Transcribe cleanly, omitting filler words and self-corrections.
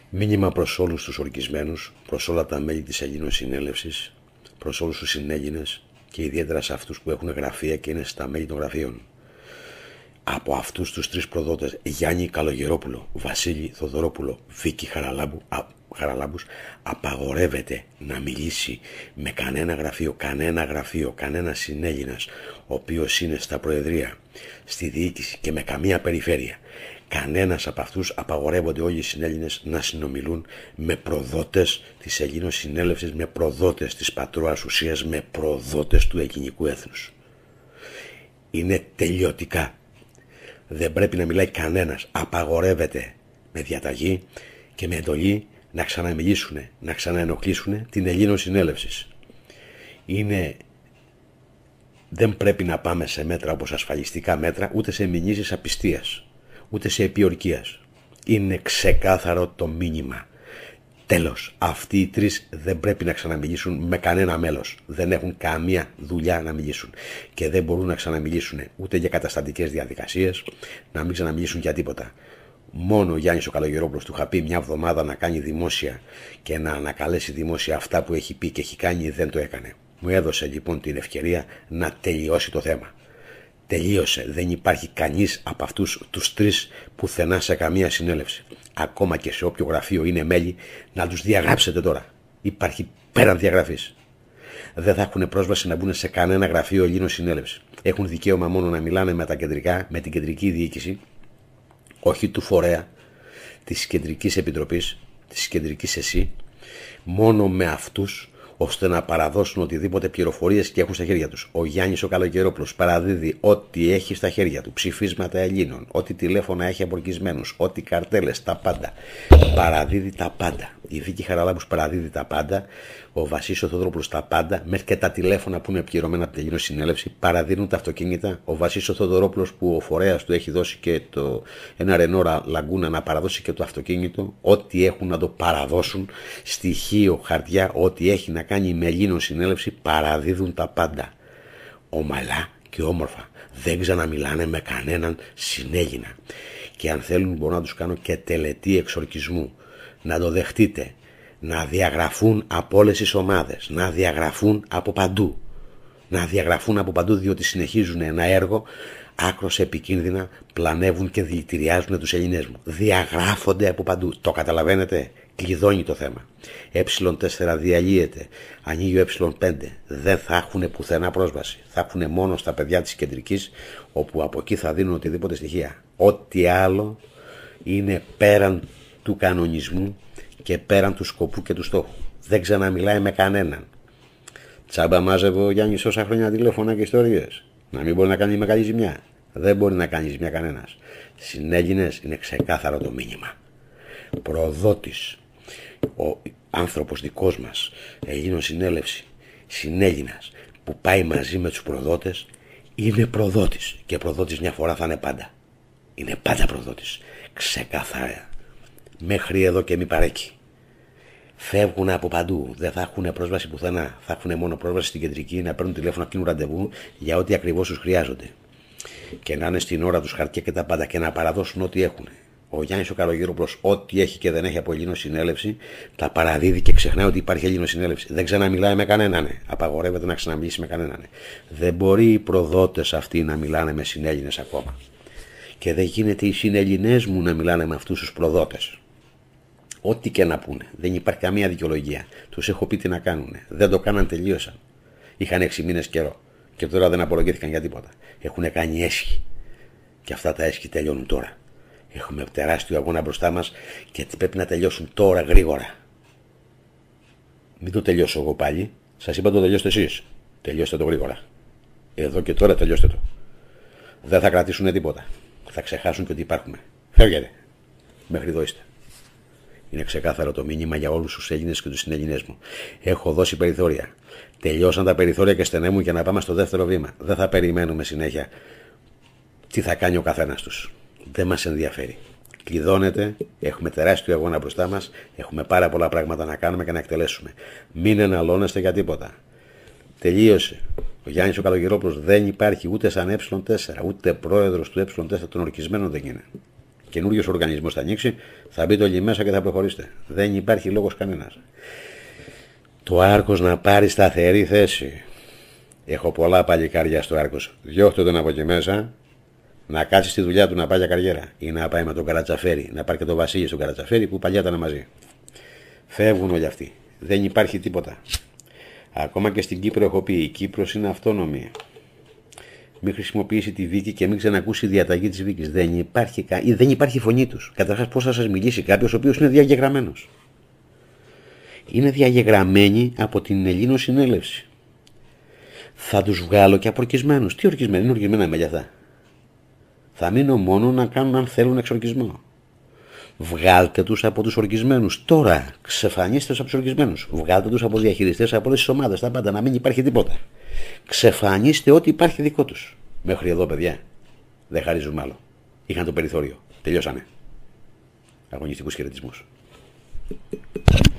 Μήνυμα προς όλους τους ορκισμένους, προς όλα τα μέλη της Ελληνοσυνέλευσης, προς όλους τους συνέλληνες και ιδιαίτερα σε αυτούς που έχουν γραφεία και είναι στα μέλη των γραφείων. Από αυτούς τους τρεις προδότες, Γιάννη Καλογερόπουλο, Βασίλη Θοδωρόπουλο, Βίκη Χαραλάμπους, απαγορεύεται να μιλήσει με κανένα γραφείο, κανένα συνέλληνας, ο οποίος είναι στα προεδρία, στη διοίκηση και με καμία περιφέρεια. Κανένας από αυτούς απαγορεύονται όλοι οι συνέλληνες να συνομιλούν με προδότες της Ελληνοσυνέλευσης, με προδότες της πατρόας ουσίας, με προδότες του ελληνικού έθνους. Είναι τελειωτικά. Δεν πρέπει να μιλάει κανένας. Απαγορεύεται με διαταγή και με εντολή να ξαναμιλήσουν, να ξαναενοχλήσουν την Ελληνοσυνέλευση. Δεν πρέπει να πάμε σε μέτρα όπως ασφαλιστικά μέτρα, ούτε σε μηνύσεις απιστίας, ούτε σε επιορκίας. Είναι ξεκάθαρο το μήνυμα. Τέλος, αυτοί οι τρεις δεν πρέπει να ξαναμιλήσουν με κανένα μέλος. Δεν έχουν καμία δουλειά να μιλήσουν. Και δεν μπορούν να ξαναμιλήσουν ούτε για καταστατικές διαδικασίες, να μην ξαναμιλήσουν για τίποτα. Μόνο ο Γιάννης ο Καλογερόπουλος του είχα πει μια εβδομάδα να κάνει δημόσια και να ανακαλέσει δημόσια αυτά που έχει πει και έχει κάνει, δεν το έκανε. Μου έδωσε λοιπόν την ευκαιρία να τελειώσει το θέμα. Τελείωσε. Δεν υπάρχει κανείς από αυτούς τους τρεις πουθενά σε καμία συνέλευση. Ακόμα και σε όποιο γραφείο είναι μέλη, να τους διαγράψετε τώρα. Υπάρχει πέραν διαγραφής. Δεν θα έχουν πρόσβαση να μπουν σε κανένα γραφείο Ελληνοσυνέλευση. Έχουν δικαίωμα μόνο να μιλάνε με τα κεντρικά, με την κεντρική διοίκηση, όχι του φορέα, της κεντρικής επιτροπής, της κεντρικής ΕΣΥ, μόνο με αυτούς, ώστε να παραδώσουν οτιδήποτε πληροφορίες και έχουν στα χέρια τους. Ο Γιάννης ο Καλογερόπουλος παραδίδει ό,τι έχει στα χέρια του, ψηφίσματα Ελλήνων, ό,τι τηλέφωνα έχει από ορκισμένους, ό,τι καρτέλες, τα πάντα. Παραδίδει τα πάντα. Η Βίκη Χαραλάμπους παραδίδει τα πάντα. Ο Βασίλης ο Θοδωρόπουλος τα πάντα. Μέχρι και τα τηλέφωνα που είναι πληρωμένα από την Ελληνοσυνέλευση παραδίνουν τα αυτοκίνητα. Ο Βασίλης ο Θοδωρόπουλος που ο φορέας του έχει δώσει και ένα Ρενόρα Λαγκούνα να παραδώσει και το αυτοκίνητο. Ό,τι έχουν να το παραδώσουν. Στοιχείο, χαρτιά, ό,τι έχει να κάνει με Ελληνοσυνέλευση παραδίδουν τα πάντα. Ομαλά και όμορφα. Δεν ξαναμιλάνε με κανέναν συνέλληνα. Και αν θέλουν μπορώ να τους κάνω και τελετή εξορκισμού. Να το δεχτείτε. Να διαγραφούν από όλες τις ομάδες. Να διαγραφούν από παντού. Να διαγραφούν από παντού διότι συνεχίζουν ένα έργο άκρως επικίνδυνα, πλανεύουν και δηλητηριάζουν τους Ελληνές μου. Διαγράφονται από παντού. Το κλειδώνει το θέμα. Ε4 διαλύεται. Ανοίγει ο Ε5. Δεν θα έχουν πουθενά πρόσβαση. Θα έχουν μόνο στα παιδιά της κεντρικής, όπου από εκεί θα δίνουν οτιδήποτε στοιχεία. Ό,τι άλλο είναι πέραν του κανονισμού και πέραν του σκοπού και του στόχου. Δεν ξαναμιλάει με κανέναν. Τσάμπα μάζευε ο Γιάννης όσα χρόνια τηλέφωνα και ιστορίες. Να μην μπορεί να κάνει μεγάλη ζημιά. Δεν μπορεί να κάνει ζημιά κανένας. Συνέλληνες, είναι ξεκάθαρο το μήνυμα. Προδότης, ο άνθρωπος δικός μας, Ελληνοσυνέλευση, συνέλληνας, που πάει μαζί με τους προδότες, είναι προδότης. Και προδότης μια φορά θα είναι πάντα. Είναι πάντα προδότης. Ξεκάθαρα. Μέχρι εδώ και μη παρέκει. Φεύγουν από παντού. Δεν θα έχουν πρόσβαση πουθενά. Θα έχουν μόνο πρόσβαση στην κεντρική, να παίρνουν τηλέφωνο, να κλείνουν ραντεβού για ό,τι ακριβώς τους χρειάζονται. Και να είναι στην ώρα τους χαρτιά και τα πάντα και να παραδώσουν ό,τι έχουν. Ο Γιάννης ο Καλογερόπουλος, ό,τι έχει και δεν έχει από Ελληνοσυνέλευση, τα παραδίδει και ξεχνάει ότι υπάρχει Ελληνοσυνέλευση. Δεν ξαναμιλάει με κανέναν. Απαγορεύεται να ξαναμιλήσει με κανέναν. Δεν μπορεί οι προδότες αυτοί να μιλάνε με συνέλληνες ακόμα. Και δεν γίνεται οι συνελληνές μου να μιλάνε με αυτούς τους προδότες. Ό,τι και να πούνε. Δεν υπάρχει καμία δικαιολογία. Τους έχω πει τι να κάνουν. Δεν το κάναν, τελείωσαν. Είχαν 6 μήνες καιρό. Και τώρα δεν απολογήθηκαν για τίποτα. Έχουν κάνει έσχη. Και αυτά τα έσχη τελειώνουν τώρα. Έχουμε τεράστιο αγώνα μπροστά μας και πρέπει να τελειώσουν τώρα γρήγορα. Μην το τελειώσω εγώ πάλι. Σας είπα το τελειώστε εσείς. Τελειώστε το γρήγορα. Εδώ και τώρα τελειώστε το. Δεν θα κρατήσουν τίποτα. Θα ξεχάσουν και ότι υπάρχουμε. Φεύγετε. Μέχρι εδώ είστε. Είναι ξεκάθαρο το μήνυμα για όλους τους Έλληνες και τους συνελληνές μου. Έχω δώσει περιθώρια. Τελειώσαν τα περιθώρια και στενέμουν για να πάμε στο δεύτερο βήμα. Δεν θα περιμένουμε συνέχεια τι θα κάνει ο καθένας τους. Δεν μας ενδιαφέρει. Κλειδώνεται, έχουμε τεράστιο αγώνα μπροστά μας, έχουμε πάρα πολλά πράγματα να κάνουμε και να εκτελέσουμε. Μην εναλλώνεστε για τίποτα. Τελείωσε. Ο Γιάννης ο Καλογερόπουλος δεν υπάρχει ούτε σαν Ε4, ούτε πρόεδρος του Ε4 των ορκισμένων δεν είναι. καινούριος οργανισμός θα ανοίξει, θα μπείτε όλοι μέσα και θα προχωρήσετε. Δεν υπάρχει λόγος κανένας. Το Άρκος να πάρει σταθερή θέση. Έχω πολλά παλικάρια στο Άρκος. Διώχτε τον από εκεί μέσα, να κάτσει στη δουλειά του να πάει για καριέρα. Ή να πάει με τον Καρατσαφέρη, να πάρει και τον Βασίλη στον Καρατσαφέρη που παλιά ήταν μαζί. Φεύγουν όλοι αυτοί. Δεν υπάρχει τίποτα. Ακόμα και στην Κύπρο έχω πει: η Κύπρος είναι αυτόνομη. Μην χρησιμοποιήσει τη Βίκη και μην ξανακούσει διαταγή της Βίκης. Δεν υπάρχει φωνή τους. Καταρχάς, πώς θα σας μιλήσει κάποιος ο οποίος είναι διαγεγραμμένος. Είναι διαγεγραμμένοι από την Ελληνοσυνέλευση. Θα τους βγάλω και απορκισμένους. Τι ορκισμένοι, είναι ορκισμένα μέλια αυτά. Θα μείνω μόνο να κάνουν αν θέλουν εξορκισμό. Βγάλτε τους από τους ορκισμένους. Τώρα ξεφανίστε τους από τους ορκισμένους. Βγάλτε τους από διαχειριστές από όλες τις ομάδες. Τα πάντα, να μην υπάρχει τίποτα. Ξεφανίστε ό,τι υπάρχει δικό τους. Μέχρι εδώ, παιδιά. Δεν χαρίζουμε άλλο. Είχαν το περιθώριο. Τελειώσανε. Αγωνιστικούς χαιρετισμούς.